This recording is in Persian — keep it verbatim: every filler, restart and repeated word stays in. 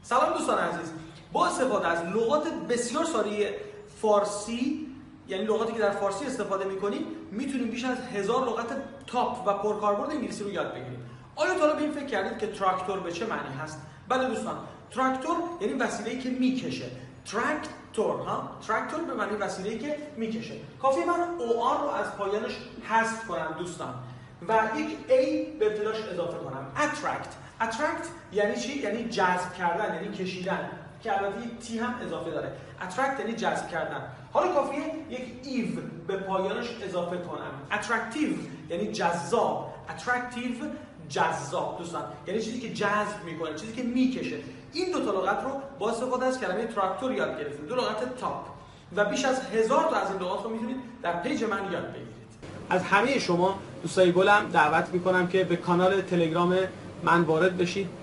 سلام دوستان عزیز، با استفاده از لغات بسیار ساده فارسی، یعنی لغاتی که در فارسی استفاده می‌کنیم، میتونیم بیش از هزار لغت تاپ و پرکاربرد انگلیسی رو یاد بگیریم. آیا تا حالا به این فکر کردید که تراکتور به چه معنی هست؟ بله دوستان، تراکتور یعنی وسیله‌ای که میکشه. تراکتور ها، تراکتور به معنی وسیله‌ای که میکشه. کافیه من او آر رو از پایانش حذف کنم دوستان و یک ای به ابتداش اضافه کنم. اترکت. اترکت یعنی چی؟ یعنی جذب کردن، یعنی کشیدن، که البته یک تی هم اضافه داره. اترکت یعنی جذب کردن. حالا کافیه یک ایو به پایانش اضافه کنم. اترکتیو یعنی جذاب. اترکتیو جذاب دوستان، یعنی چیزی که جذب میکنه، چیزی که میکشه. این دو تا لغت رو با استفاده از کلمه تراکتور یاد گرفتیم، دو لغت تاپ، و بیش از هزار تا از این لغات رو میتونید در پیج من یاد بگیرید. از همه شما دوستای گلم دعوت میکنم که به کانال تلگرام من وارد بشید